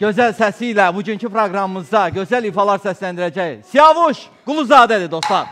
gözəl səsi ilə bugünkü proqramımızda gözəl ifalar səsləndirəcək Siyavuş Quluzadədir dostlar.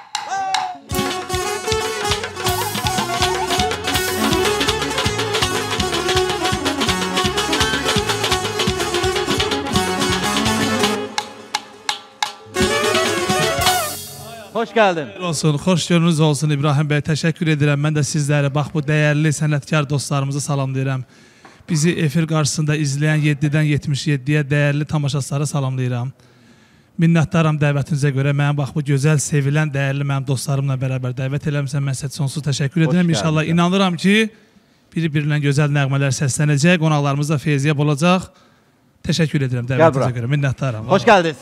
Hoş geldin. Olsun, hoş görünüz olsun İbrahim Bey. Teşekkür ederim. Ben de sizlere bak bu değerli sənətkar dostlarımızı salamlayıram. Bizi efir qarşısında izleyen 7'den 77'ye değerli tamaşaçıları salamlayıram. Minnətdaram dəvətinizə görə. Mən bax bu gözəl, sevilən, değerli mənim dostlarımla beraber dəvət eləmişəm. Mən sizə sonsuz təşəkkür edirəm. İnşallah inanıram ki, biri-birinə gözəl nəğmələr səslənəcək. Qonaqlarımız da feyziyyəb olacaq. Təşəkkür edirəm dəvətinizə görə. Minnətdaram. Hoş geldiniz.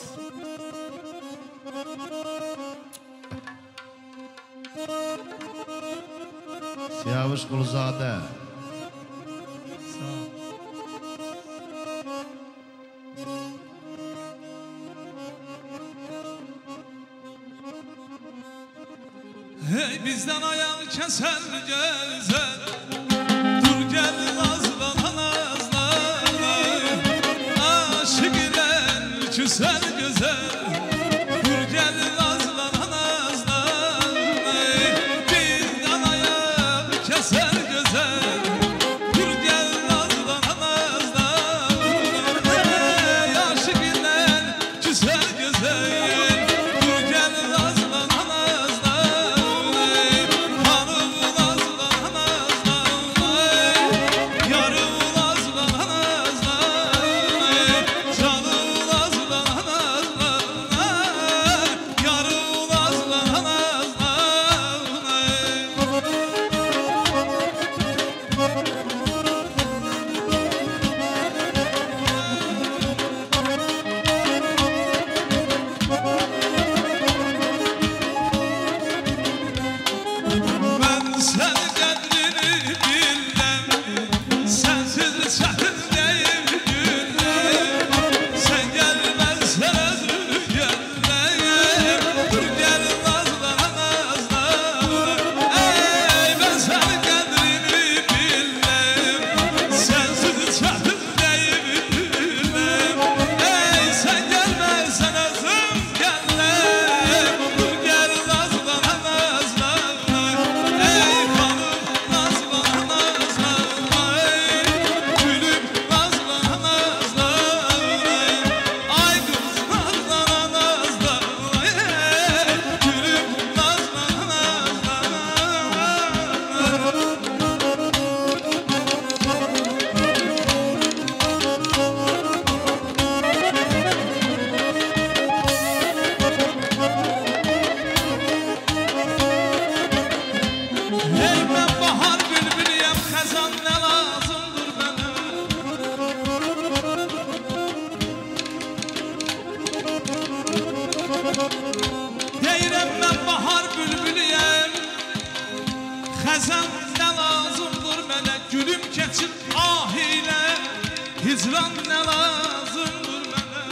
Siyavuş Quluzadə. Hey bizden ayağını keser gezer, dur gel nazlana nazlana, aşık ilen küser güzel, dur gel nazlana nazlana, bizden ayağını keser gezer, dur gel nazlana nazlana, aşık ilen küser güzel, dur gel nazlana nazlana. Deyirəm mən bahar bülbülüyəm, xəzən nə lazımdır mənə, gülüm keçir ah ilə, hicran nə lazımdır mənə.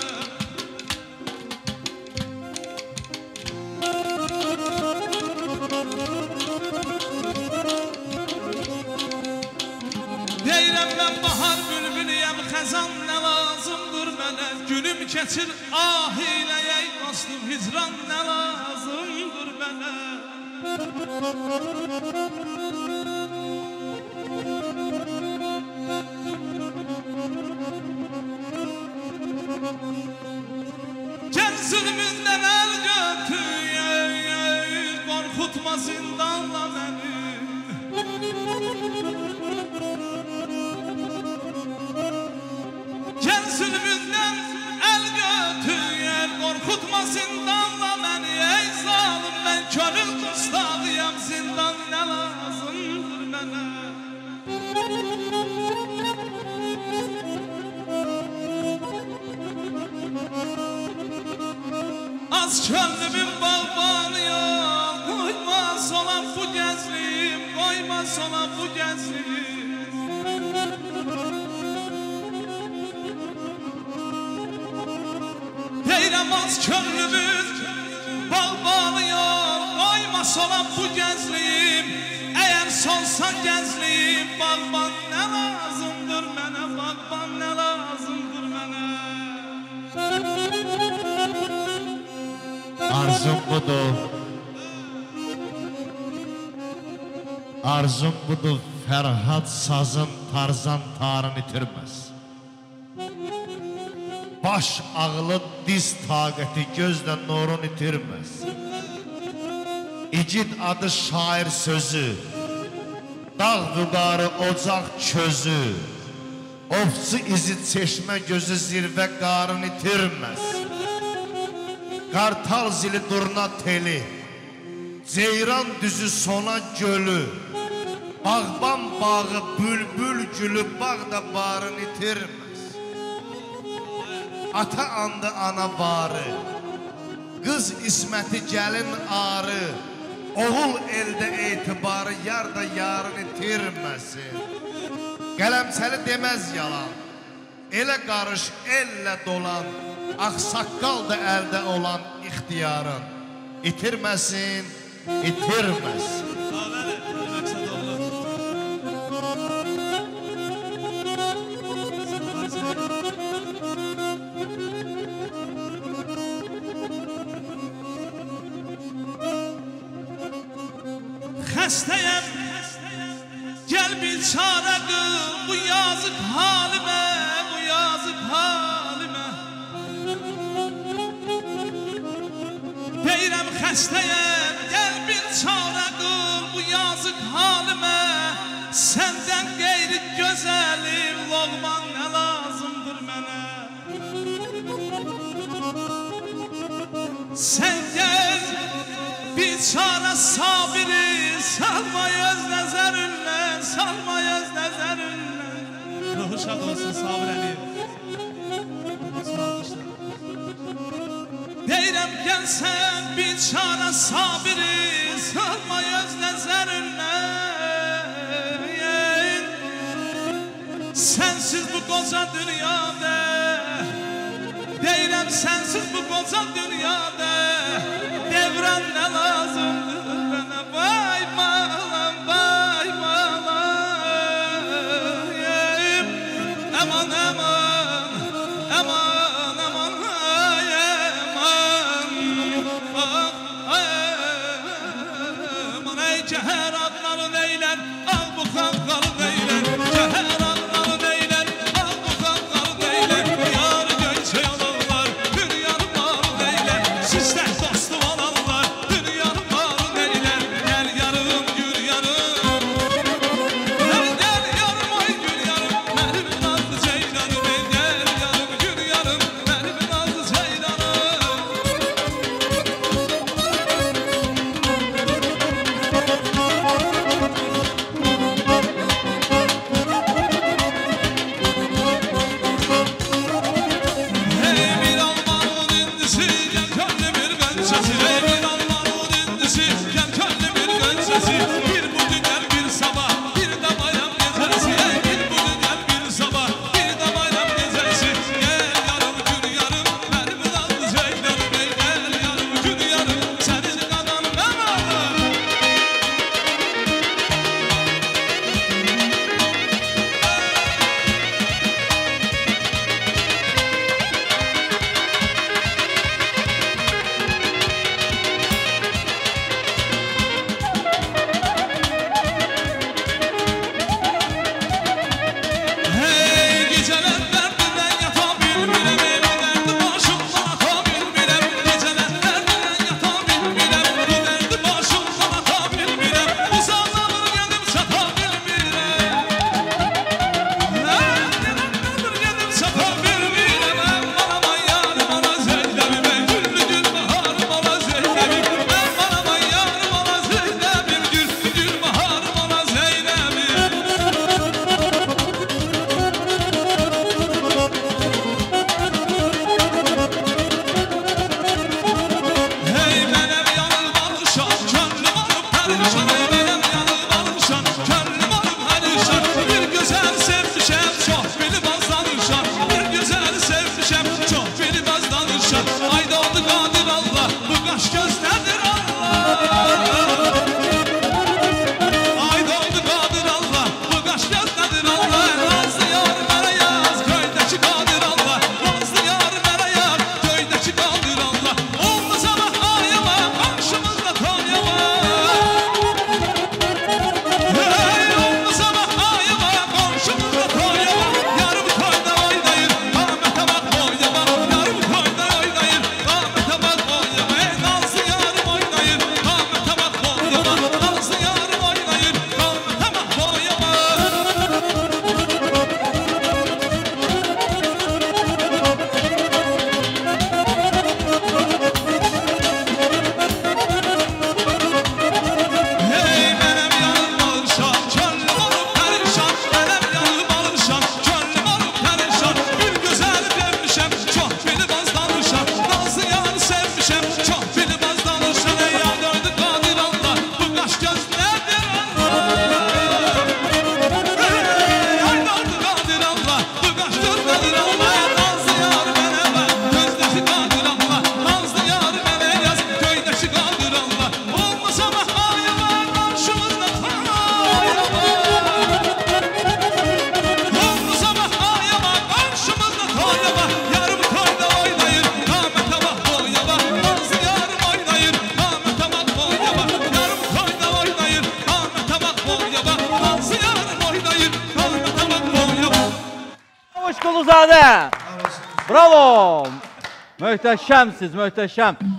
Deyirəm mən bahar bülbülüyəm, xəzən nə lazımdır mənə, gülüm keçir ah ilə, ey dostum, hicran nə lazımdır mənə. Gəl zülmündən əl götür, qorxutma zindanla məni. Gəl zülmündən əl götür, qorxutma zindanla məni, ey zalim, mən könül dustağıyam, zindan nə lazımdır mənə. Az könlümün bağbanıyam, qoymaz olan bu gəzliyim, qoymaz olan bu gəzliyim. Deyirəm az könlümün bağbanıyam, qoymaz olan bu gəzliyim. Əgər solsan gəzliyim, bağban nə lazımdır mənə, bağban nə lazımdır mənə. Arzum budur. Arzum budur, Fərhad sazın tarzan tarını itirməz. Baş ağlı, diz taqəti, gözlə nurun itirməz. İgid adı şair sözü, dağ vüqarı, ocaq közü, ofçu izi çeşmə gözü zirvə qarın itirməz. Qartal zili durna teli, ceyran düzü sona gölü, bağban bağı, bülbül gülü, bağda barın itirməz. Ata andı ana barı, qız isməti gəlin arı, oğul elde etibarı, yar da yarın itirməsin. Qələmçəli deməz yalan, elə qarış elle dolan, ağsaqqal da əldə olan ixtiyarın itirməsin, itirməsin. Xəstəyəm, gəl bir çarə qıl bu yazıq halimə, bu yazıq halimə. Deyirəm xəstəyəm, gəl bir çarə qıl bu yazıq halimə. Səndən qeyri gözəlim, loğman nə lazımdır mənə. Sən gəl bir çarə sabiri, salma göz nəzərindən, salma göz nəzərindən. Ruhu şad olsun Sabir Əliyev. Deyirəm gəlsən bir çarə sabiri, salma göz nəzərindən. Sensiz bu koca dünyada, deyirəm sensiz bu koca dünyada, devran ne lazımdır bana, vay malam, vay malayım. Aman aman, aman aman, ay aman, aman, ey ceher adları neyler, al bu kankalı neyler, ceher adları neyler, al bu kankalı neyler, yar gönçe olanlar, dünyanın malı neyler, sizler dostu olanlar, dünyanın Quluzadə. Bravo. Möhtəşəmsiz, möhtəşəm.